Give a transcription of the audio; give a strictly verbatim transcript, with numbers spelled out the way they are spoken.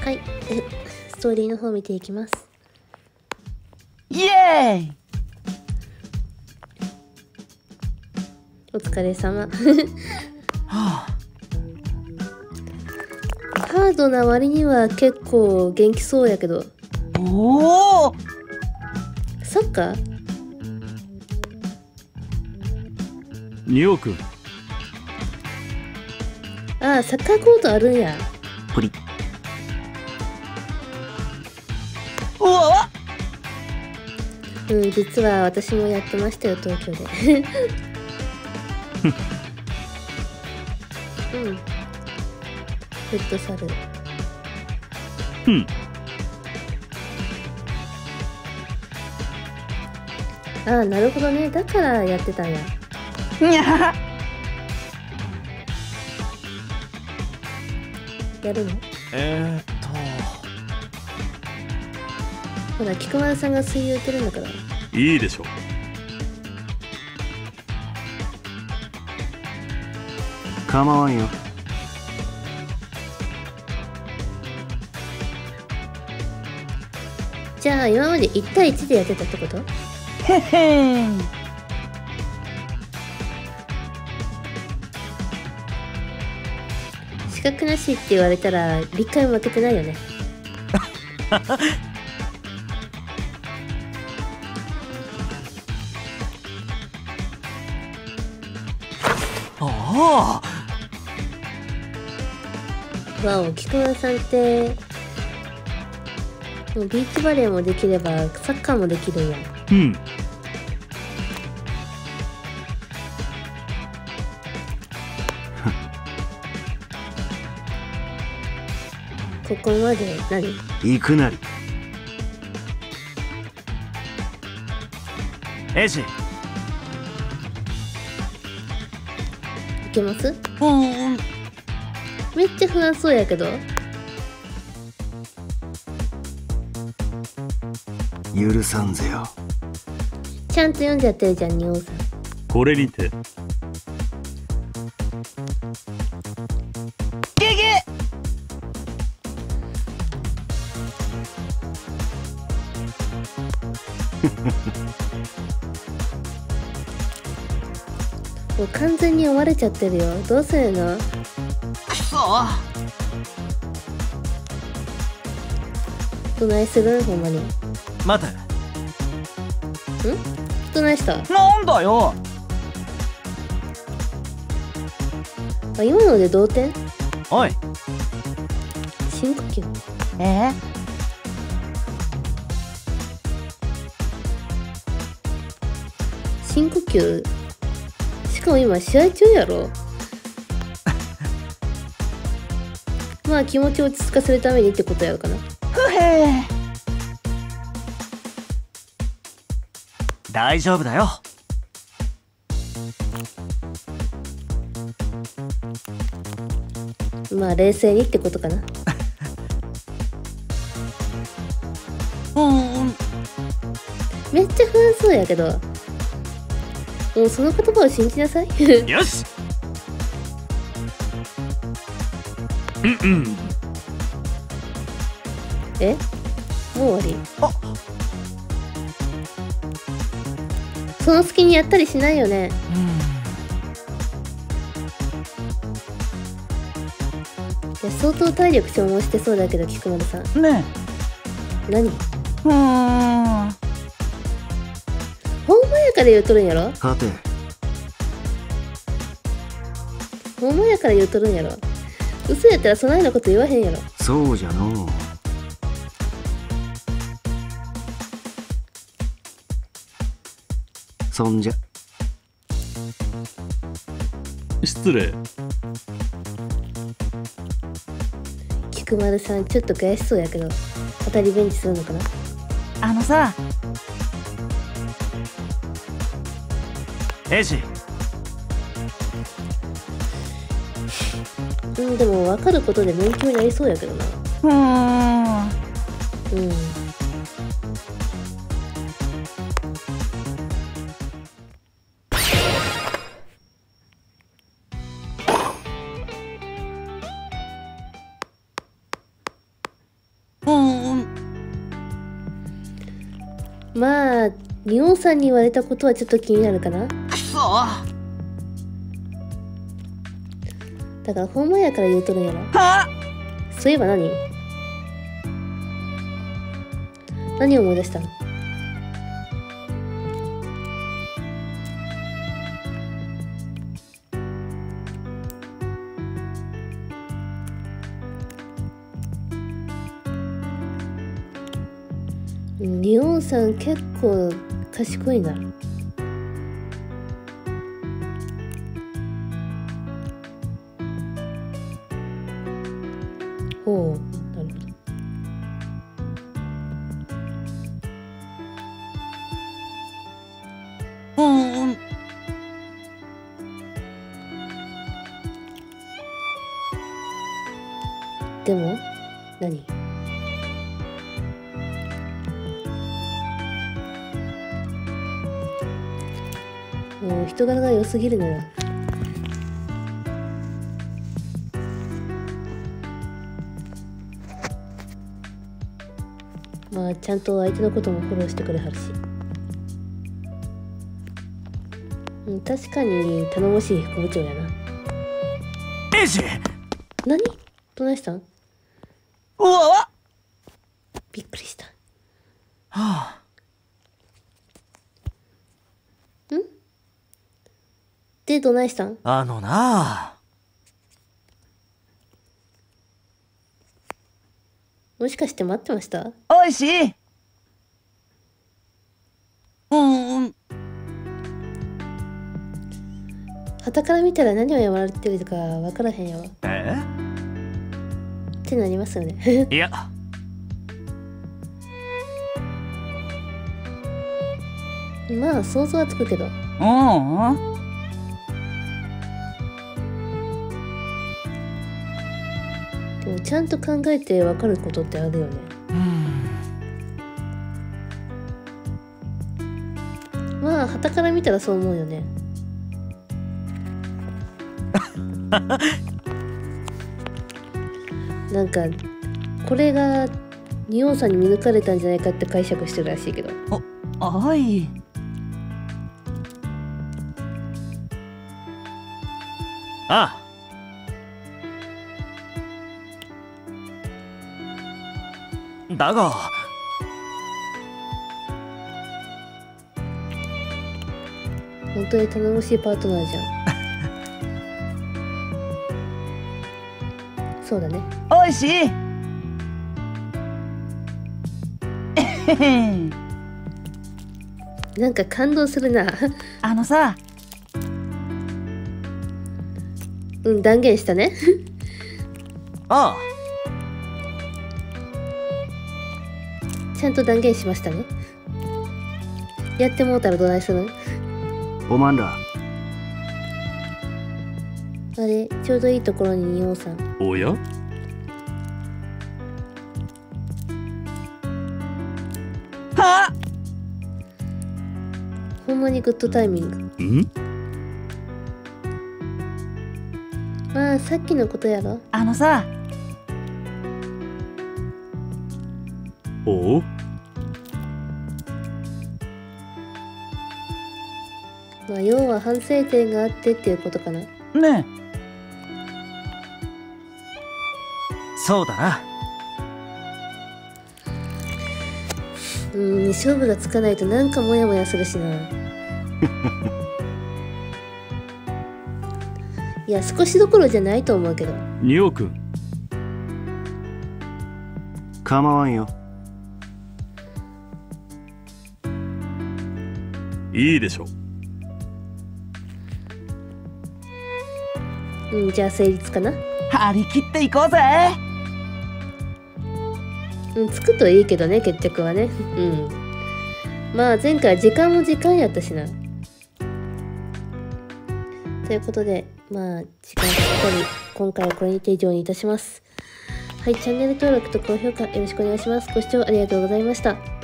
はい、えストーリーの方見ていきます。 イエーイ。 お疲れ様。 はあ、 ハードな割には結構元気そうやけど。 おお、 サッカー？ におく。 ああ、サッカーコートあるんや。 プリ。うわ、 うん、実は私もやってましたよ、東京で。うん。フットサル。 うん。 ああ、なるほどね。だからやってたんや。 にゃ。 やるの？ えー、っほら、菊丸さんが水泳打てるんだから。 といいでしょう。 構わんよ。 じゃあ今までいち対いちでやってたってこと？ へへん。 資格なしって言われたら一回も負けてないよね。 ああ、 わお、菊丸さんってもうビーチバレーもできればサッカーもできるんや。 うん。 ここまで何？ 行くなり。 エイジ。 いけます？ うん。 めっちゃ不安そうやけど。 許さんぜよ。 ちゃんと読んじゃってるじゃん、仁王さん。 これにて。 ゲゲ。 もう完全に読まれちゃってるよ。どうするの？ くそ。 どないするん？ほんまに。ん？ 待て。 どないした？ なんだよ。 あ、今ので同点？ おい。 深呼吸。 え深呼吸。しかも今試合中やろ。まあ気持ちを落ち着かせるためにってことやるかな。 ふへ。大丈夫だよ。 まあ冷静にってことかな。 うん。 めっちゃ不安そうやけど、もうその言葉を信じなさい。 よし。 うんうん。 え、もう終わり？ あ、 その隙にやったりしないよね。いや、相当体力消耗してそうだけど、菊丸さん。 うん。ね何？ え。うーん。 ほんまやから言うとるんやろ。 勝て。 ほんまやから言うとるんやろ。嘘やったらそないなこと言わへんやろ。 そうじゃのう。そんじゃ。 失礼。 菊丸さんちょっと悔しそうやけど、またリベンジするのかな。 あのさ、エイジ。 うん、でも分かることで勉強になりそうやけどな。 うーん。 うん。 まあ仁王さんに言われたことはちょっと気になるかな。 くそ。 だからほんまやから言うとるんやろ。 はそういえば何何を思い出したの？リオンさん結構賢いな。ほう、なるほど。 うん。 でも何？もう人柄が良すぎるのよ。まあちゃんと相手のこともフォローしてくれはるし、うん、確かに頼もしい副部長やな。 エイジ。 何？どないしたん？ うわわ。 びっくりした。 はあ。 ん？でどないしたん？ あのなあ。 もしかして待ってました？ おいしい。うんうん。 傍から見たら何をやられてるか分からへんやわ。 え？ ってなりますよね。 いや。 まあ想像はつくけど。 うん。 でもちゃんと考えて分かることってあるよね。まあ傍から見たらそう思うよね。なんかこれが仁王さんに見抜かれたんじゃないかって解釈してるらしいけど。 お、はい。 ああ。 だが本当に頼もしいパートナーじゃん。そうだね。 おいしい。 なんか感動するな。 あのさ。 うん断言したね。 ああ。 ちゃんと断言しましたね。やってもうたらどないするん？ おまんら。 あれちょうどいいところに仁王さん。 おや？ はあ。 ほんまにグッドタイミング。 ん？ まあさっきのことやろ。 あのさ。 おう？ まあ要は反省点があってっていうことかな。 ねえ。そうだな。 うん勝負がつかないとなんかモヤモヤするしな。いや少しどころじゃないと思うけど。 仁王君。 構わんよ。 いいでしょう。うんじゃあ成立かな。 張り切っていこうぜ。 うんつくといいけどね決着はね。うんまあ前回時間も時間やったしな。ということでまあ時間がかかり今回はこれにて以上にいたします。はいチャンネル登録と高評価よろしくお願いします。ご視聴ありがとうございました。